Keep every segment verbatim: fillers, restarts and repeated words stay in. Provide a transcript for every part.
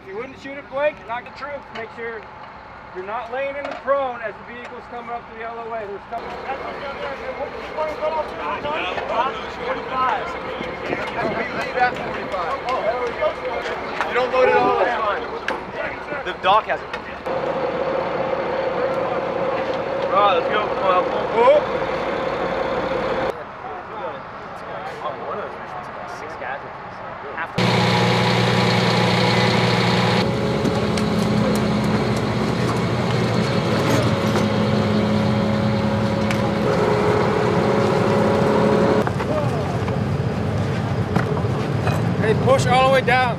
If you wouldn't shoot at blank, knock the troops. Make sure you're not laying in the prone as the vehicle's coming up to the L O A. There's coming. That's what's down there. What was the point cut off to? forty-five. We leave at forty-five. Oh, there we go. You don't load it all, that's fine. The dock has it. Alright, let's go. Come on, come on. Oh. One of those missions got six casualties. Half the Hey, push all the way down.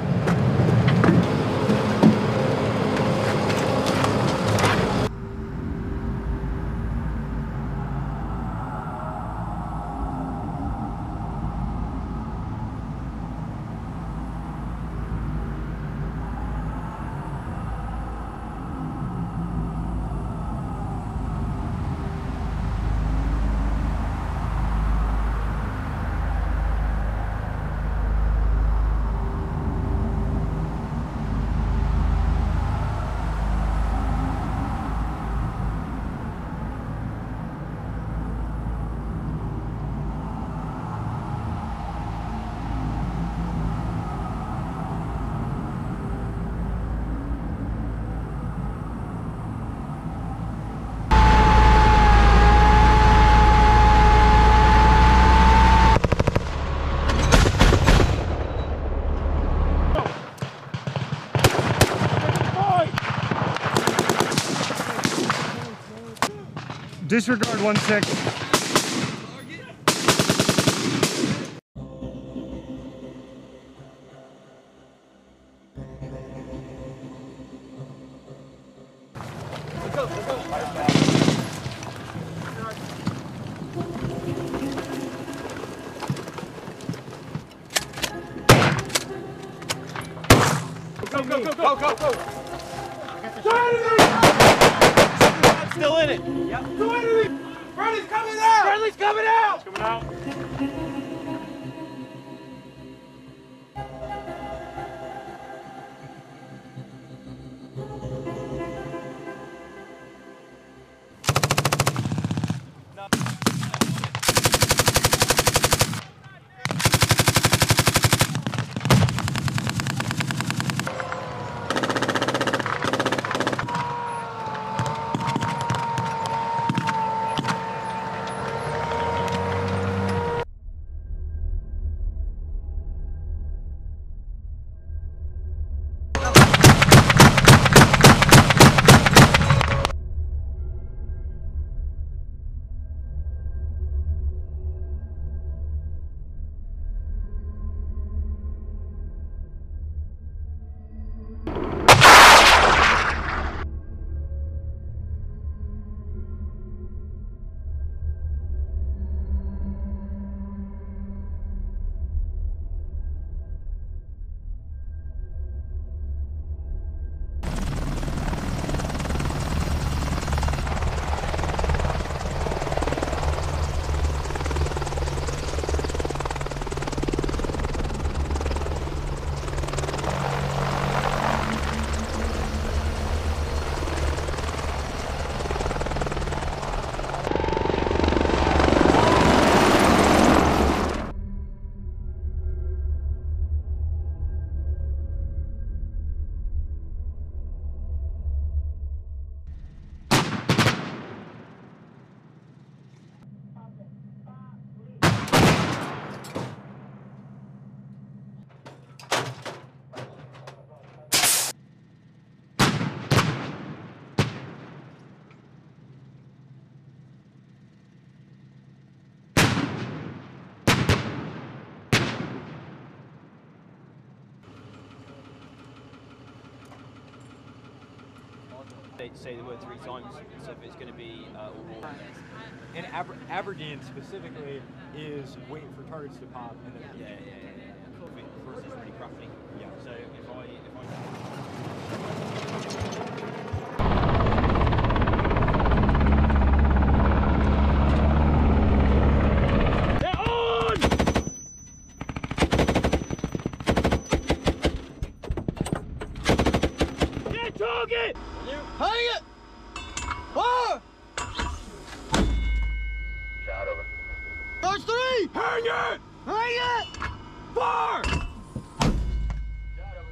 Disregard one six. Let's go, let's go. Go, go, go, go, go, go. Still in it. Yep. Friendly's coming out! Friendly's coming out! It's coming out. They say the word three times, so if it's going to be uh, all war. And Aber Aberdeen specifically is waiting for targets to pop. And then yeah, yeah, yeah, yeah. For us, it's really crafty. Yeah. So if I, if I. that target! You hang it! Fire! Shot over. Charge three! Hang it!